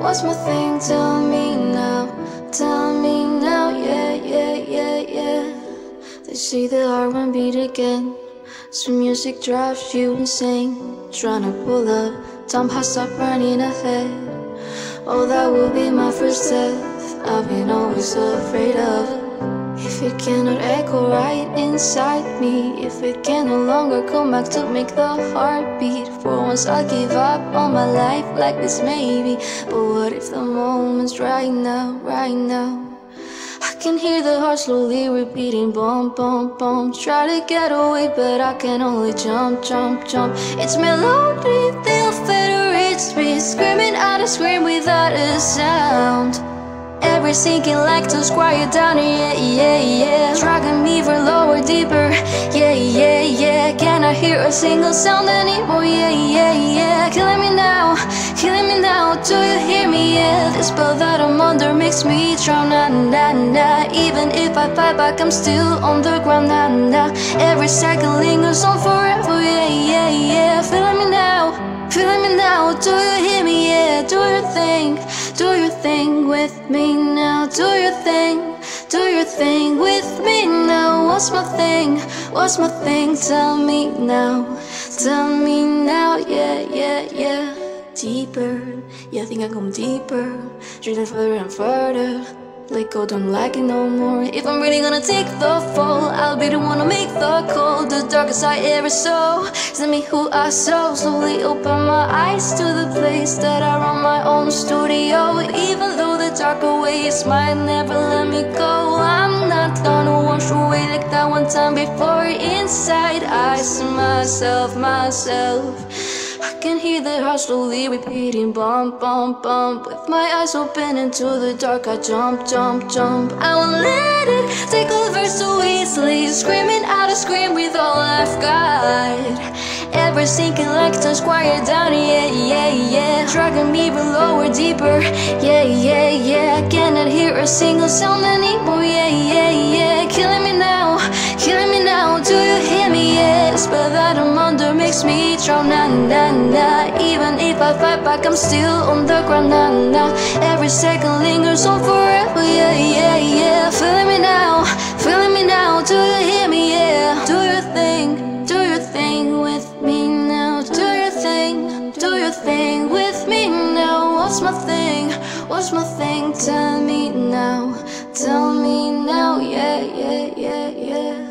what's my thing? Tell me now, yeah, yeah, yeah, yeah. They say the heart won't beat again, so music drives you insane. Tryna pull up, time has stopped running ahead. Oh, that will be my first death, I've been always so afraid of. If it cannot echo right inside me, if it can no longer come back to make the heart beat, for once I'll give up on my life like this maybe. But what if the moment's right now, right now? I can hear the heart slowly repeating bum, bum, bum. Try to get away but I can only jump, jump, jump. It's melody, they'll federate speed, screaming out a scream without a sound. Every sinking lactose quiet down, yeah, yeah, yeah. Dragging me for lower, deeper, yeah, yeah, yeah. Can I hear a single sound anymore, yeah, yeah, yeah. Killing me now, do you hear me, yeah? The spell that I'm under makes me drown, nah, nah, nah. Even if I fight back, I'm still on the ground, nah, nah. Every second lingers on forever, yeah, yeah, yeah. Feeling me now, do you hear me, yeah? Do your thing with me now. Do your thing with me now. What's my thing, tell me now, yeah, yeah, yeah. Deeper, yeah, I think I go deeper, drifting further and further. Let go, don't like it no more. If I'm really gonna take the fall, I'll be the one to make the call. The darkest I ever saw, send me who I saw. Slowly open my eyes to the place that I run my own studio. Even though the darker ways might never let me go, I'm not gonna wash away like that one time before. Inside I see myself. I can hear the heart slowly repeating bump, bump, bump. With my eyes open into the dark, I jump, jump, jump. I won't let it take over so easily, screaming out a scream with all I've got. Ever sinking lactose quiet down, yeah, yeah, yeah. Dragging me below or deeper, yeah, yeah, yeah. I cannot hear a single sound anymore, yeah, yeah, yeah. Killing me now, do you hear me, yeah? The spell that I'm under makes me drown, nah, nah, nah. Even if I fight back, I'm still on the ground, nah, nah. Every second lingers on forever, yeah, yeah, yeah. Feeling me now, do you hear me, yeah? Do your thing with me now. Do your thing with me now. What's my thing, tell me now, yeah, yeah, yeah, yeah.